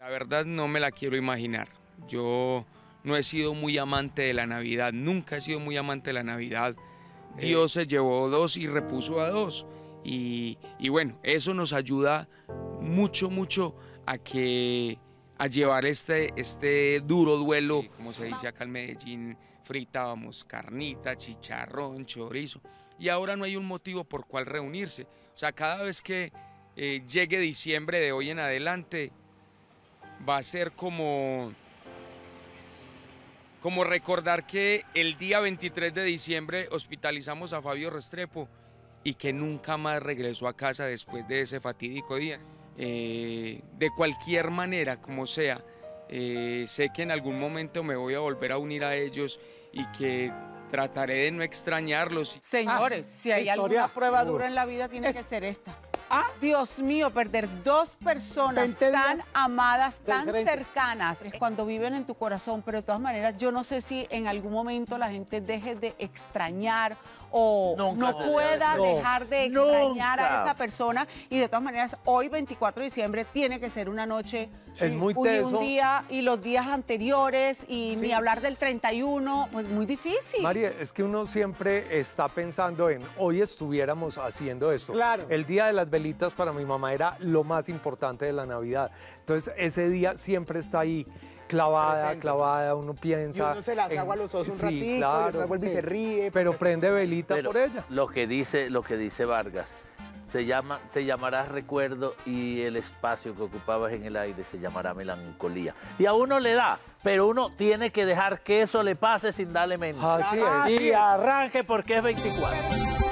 La verdad no me la quiero imaginar. Yo no he sido muy amante de la Navidad, nunca he sido muy amante de la Navidad. Dios se llevó dos y repuso a dos. Y bueno, eso nos ayuda mucho, mucho a llevar este duro duelo. Como se dice acá en Medellín, fritábamos carnita, chicharrón, chorizo. Y ahora no hay un motivo por cual reunirse. O sea, cada vez que llegue diciembre de hoy en adelante, va a ser como recordar que el día 23 de diciembre hospitalizamos a Fabio Restrepo y que nunca más regresó a casa después de ese fatídico día. De cualquier manera, como sea, sé que en algún momento me voy a volver a unir a ellos y que trataré de no extrañarlos. Señores, si hay alguna prueba dura en la vida, tiene que ser esta. Dios mío, perder dos personas tan amadas, tan cercanas, es cuando viven en tu corazón, pero de todas maneras yo no sé si en algún momento la gente deje de extrañar o no pueda dejar de extrañar a esa persona, y de todas maneras hoy 24 de diciembre tiene que ser una noche, es muy teso. Un día y los días anteriores y ni hablar del 31, pues muy difícil. María, es que uno siempre está pensando en hoy estuviéramos haciendo esto. Claro. El día de las velitas para mi mamá era lo más importante de la Navidad. Entonces ese día siempre está ahí. Clavada, uno piensa... Y uno se las agua a los ojos un ratito, claro, y después vuelve y se ríe. Pero prende velita pero por ella. Lo que dice Vargas, te llamarás recuerdo y el espacio que ocupabas en el aire se llamará melancolía. Y a uno le da, pero uno tiene que dejar que eso le pase sin darle mente. Así es. Y arranque porque es 24.